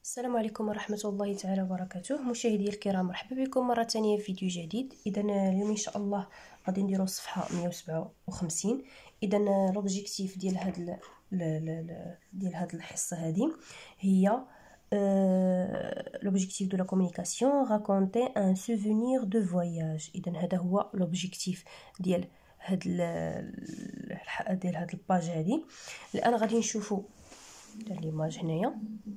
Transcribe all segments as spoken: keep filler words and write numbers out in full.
السلام عليكم ورحمة الله تعالى وبركاته. مشاهدي الكرام، مرحبا بكم مرة ثانية في فيديو جديد. اذا اليوم ان شاء الله غادي نديرو الصفحة مية وسبعة وخمسين. اذا لوبجيكتيف ديال هاد ل... ل... ل... ديال هاد الحصة هذه هي لوبجيكتيف دو لا كومونيكاسيون راكونتي ان سوفونير دو فواياج. اذا هذا هو لوبجيكتيف ديال هاد ال... ديال هاد الباج هذه. الان غادي نشوفوا ليماج هنايا.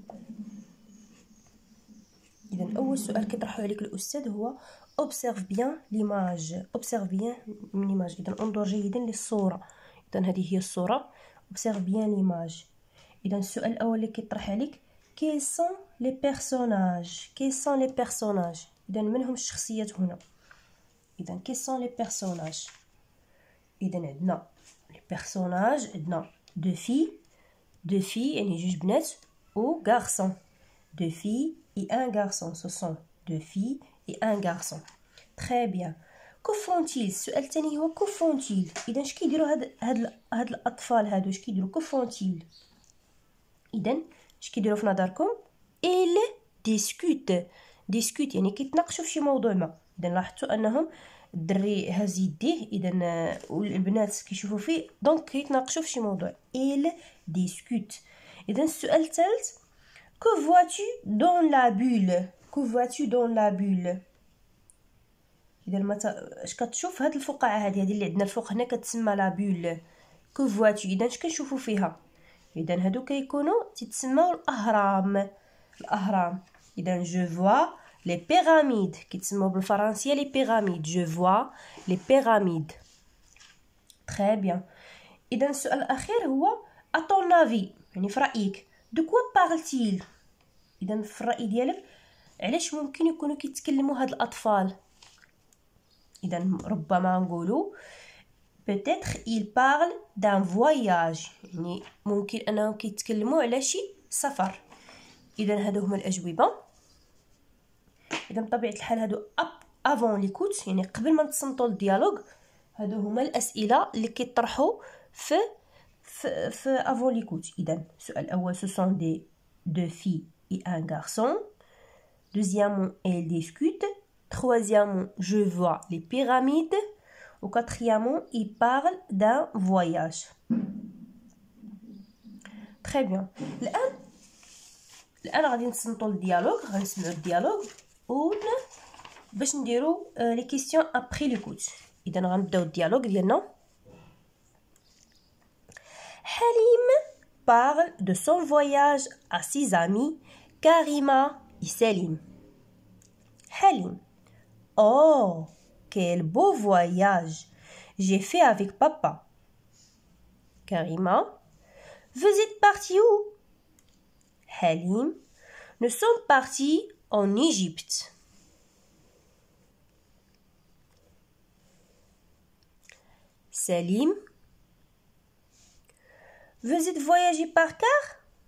إذا أول سؤال كيطرحو عليك الأستاذ هو observe bien l'image. observe bien l'image. إذا انظر جيدا للصورة. إذا هذه هي الصورة. observe bien l'image. إذا السؤال الأول اللي كيطرح عليك quels sont les personnages. quels sont les personnages. إذا من هم الشخصيات هنا. إذا quels sont les personnages. إذا عندنا les personnages، عندنا deux filles deux filles يعني جوج بنات و garçon. deux filles et un garçon. Ce sont deux filles et un garçon. Très bien. Que font-ils. السؤال الثاني هو que font-ils. اذا اش كيديروا هاد هاد هاد الاطفال هادو اش كيديروا que font-ils. اذا اش كيديروا في نظركم ils discutent. discutent يعني كيتناقشوا في شي موضوع ما. اذا لاحظتوا انهم الدري هاز يديه، اذا البنات كيشوفوا فيه دونك كيتناقشوا في شي موضوع. ils discutent. اذا السؤال الثالث que vois-tu dans la bulle. que vois-tu dans la bulle. اذا متى اش كتشوف هاد الفقاعه هذه هذه اللي عندنا الفوق هنا كتسمى لا بول. que vois-tu. اذا اش كنشوفوا فيها. اذا هادو كيكونوا تيتسموا الاهرام. الاهرام. اذا je vois les pyramides. كيتسموا بالفرنسيه les pyramides. je vois les pyramides. très bien. اذا السؤال الاخير هو à ton avis يعني في رايك de quoi parle-t-il. اذا في الراي ديالك علاش ممكن يكونوا كيتكلموا هاد الاطفال. اذا ربما نقولوا peut-être il parle d'un voyage يعني ممكن انهم كيتكلموا على شي سفر. اذا هادو هما الاجوبه. اذا بطبيعه الحال هادو افون ليكوت يعني قبل ما نتصنتوا الديالوج. هادو هما الاسئله اللي كيطرحوا في في في افون ليكوت. اذا السؤال الاول ce sont des deux filles et un garçon. Deuxièmement, elle discute. Troisièmement, je vois les pyramides. Ou quatrièmement, il parle d'un voyage. Très bien. الآن الآن غادي نتصنتوا الديالوج. غنسمعوا الديالوج و باش نديروا لي كيسيون ابري ليكوت. اذا غنبداو الديالوج ديالنا. حليم parle de son voyage à ses amis Karima et Salim. Halim. Oh, quel beau voyage j'ai fait avec papa. Karima. Vous êtes partis où? Halim. Nous sommes partis en Égypte. Salim. Vous êtes voyagé par car?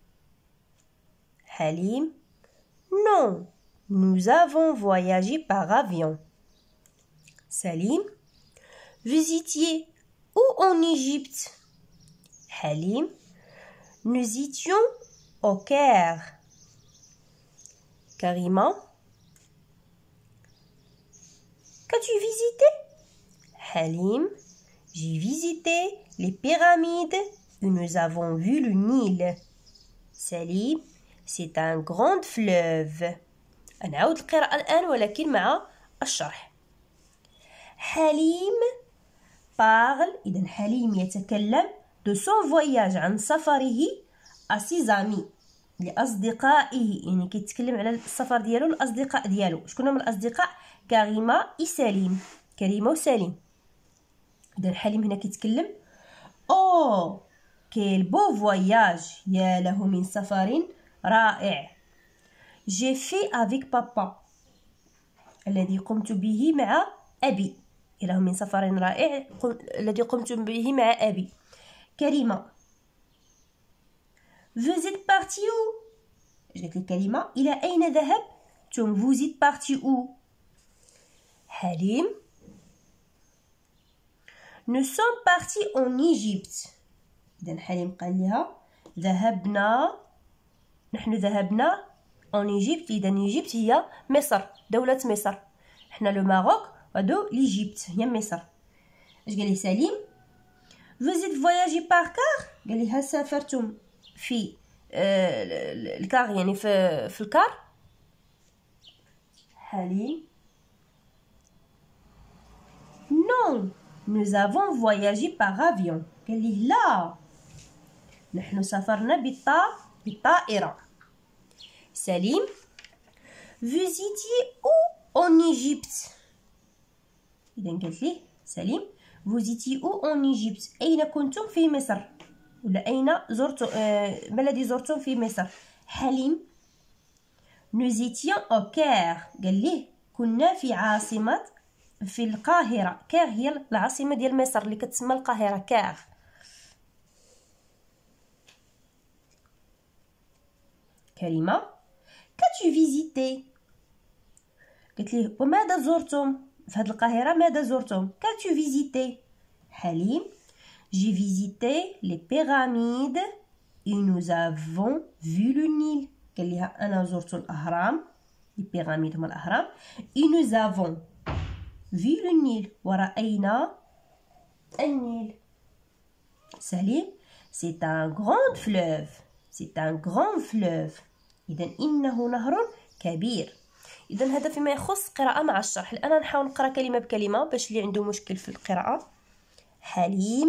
Halim. Non, nous avons voyagé par avion. Salim. Vous étiez où en Égypte? Halim. Nous étions au Caire. Karima. Qu'as-tu visité? Halim. J'ai visité les pyramides et nous avons vu le Nil. Salim. C'est un grand fleuve. نعاود القراءة الآن ولكن مع الشرح. حليم parle. إذا حليم يتكلم de son voyage عن سفره à ses amis لأصدقائه. يعني كيتكلم على السفر ديالو الأصدقاء ديالو. شكون هما الأصدقاء؟ كريمة وسليم. كريمة وسليم. إذا حليم هنا كيتكلم أوه quel beau voyage. يا له من سفر رائع. j'ai fait avec papa. الذي قمت به مع أبي. يا له من سفر رائع الذي قمت به مع أبي. كريمة. vous êtes partis où. جات الكلمة إلى أين ذهبتم. vous êtes partis où. حليم. nous sommes partis en Égypte. إذا حليم قال لها ذهبنا نحن ذهبنا en Égypte. إذا إيجيبت هي مصر، دولة مصر. حنا لو ماروك وهادو ليجيبت هي مصر. اش قال لي سليم؟ فوزيت فواياجي بار كار، قال لي هل سافرتم في آه الكار يعني في في الكار؟ حليم نون nous avons voyagé par avion. قال لي لا، نحن سافرنا بالطا بالطائرة. سليم vous étiez où en Égypte؟ إذا قالت ليه سليم vous étiez où en Égypte؟ أين كنتم في مصر؟ ولا أين زرتم آه ما الذي زرتم في مصر؟ حليم nous étions au Caire. قال ليه كنا في عاصمة في القاهرة. كير هي العاصمة ديال مصر اللي كتسمى القاهرة كير. كريمة كاتو فيزيتي؟ قالت ليه وماذا زرتم في هاد القاهرة؟ ماذا زرتم؟ كاتو فيزيتي؟ حليم جي فيزيتي لي بيراميد et nous avons vu le Nil. قال ليها أنا زرت الأهرام، لي بيراميد هما الأهرام، et nous avons vu le Nil ورأينا النيل. سليم c'est un grand fleuve c'est un grand fleuve. إذا إنه نهر كبير. إذا هذا فيما يخص قراءة مع الشرح. الآن نحاول نقرأ كلمة بكلمة باش اللي عنده مشكل في القراءة. حليم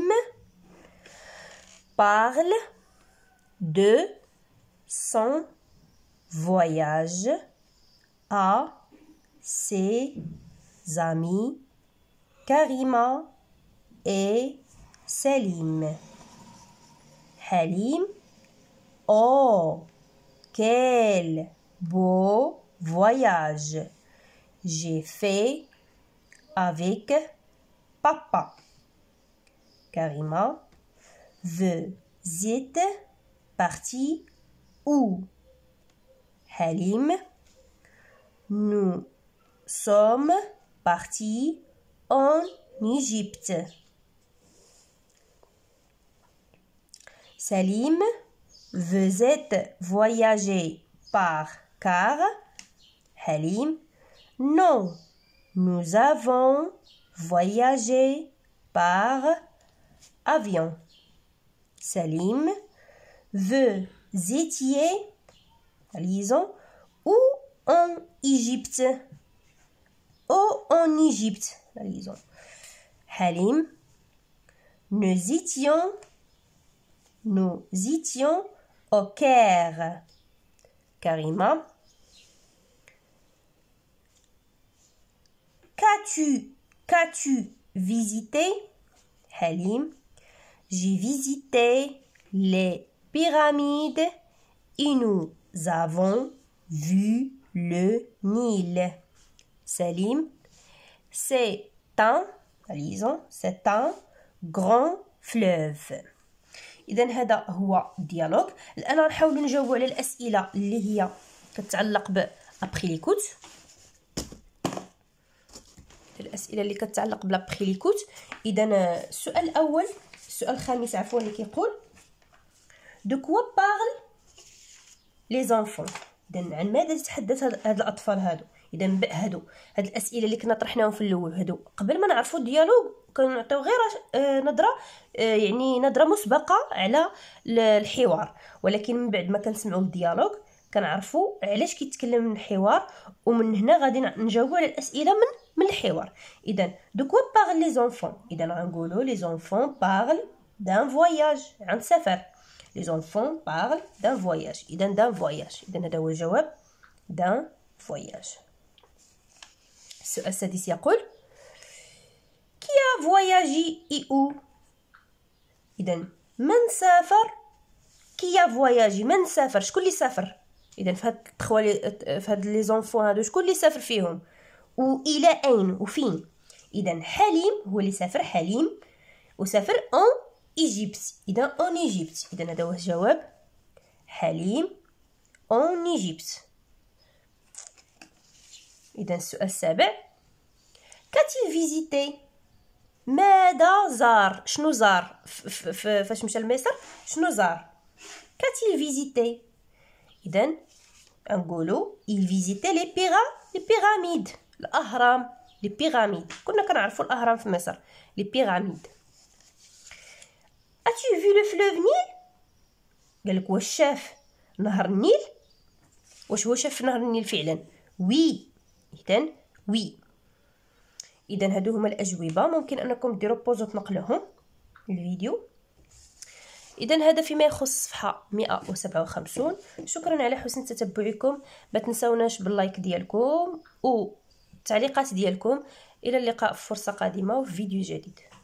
parle de son voyage à ses amis Karima et Salim. Halim oh quel beau voyage j'ai fait avec papa. Karima vous êtes parti où? Halim nous sommes partis en Égypte. Salim vous êtes voyagé par car? Halim non nous avons voyagé par avion. Salim vous étiez lisons où en Égypte? Où en Égypte? lisons. Halim nous étions nous étions au Caire. Karima qu'as-tu qu'as-tu visité? Halim j'ai visité les pyramides et nous avons vu le Nil. Salim c'est un lisons c'est un grand fleuve. إذا هذا هو الديالوج. الآن غنحاولوا نجاوبوا على الأسئلة اللي هي كتعلق ب أبخي ليكوت. الأسئلة اللي كتعلق بلابخي ليكوت. إذا السؤال الأول السؤال الخامس عفوا اللي كيقول دو كوا بارل لي زونفون. إذا عن ماذا يتحدث هاد الأطفال هادو؟ إذا هادو هاد الأسئلة اللي كنا طرحناهم في الأول هادو قبل ما نعرفوا الديالوج كنعطيو غير نظره يعني نظره مسبقه على الحوار، ولكن من بعد ما كنسمعوا الديالوج كنعرفوا علاش كيتكلم الحوار، ومن هنا غادي نجاوبوا على الاسئله من من الحوار. اذا دو كوا بارل لي زونفون؟ اذا غنقولوا لي زونفون بارل دان فواياج، عن سفر. لي زونفون بارل دان فواياج، اذا دان فواياج. اذا هذا هو الجواب دان فواياج. السؤال السادس يقول كي a voyagé et où؟ إذا من سافر؟ كي a voyagé من سافر؟ شكون اللي سافر؟ إذا في هاد التخوالي في هاد لي زونفون هادو شكون اللي سافر فيهم؟ وإلى أين وفين؟ إذا حليم هو اللي سافر. حليم وسافر أون إيجيبت. إذا أون إيجيبت. إذا هذا هو الجواب حليم أون إيجيبت. إذا السؤال السابع كاتيل فيزيتي؟ ماذا زار؟ شنو زار فاش مشى لمصر؟ شنو زار؟ كاتيل فيزيتي؟ إذا نقولوا il visitait les pyra- les pyramides الاهرام les pyramides. كنا كنعرفوا الاهرام في مصر les pyramides. as-tu vu le fleuve Nil؟ قالك واش شاف نهر النيل؟ واش هو شاف نهر النيل فعلا؟ وي. اذا وي. اذا هادو هما الاجوبه، ممكن انكم ديروا بوز وتنقلوهم الفيديو. اذا هذا فيما يخص صفحه مئة وسبعة وخمسين. شكرا على حسن تتبعكم، ما تنسوناش باللايك ديالكم والتعليقات ديالكم. الى اللقاء في فرصه قادمه وفي فيديو جديد.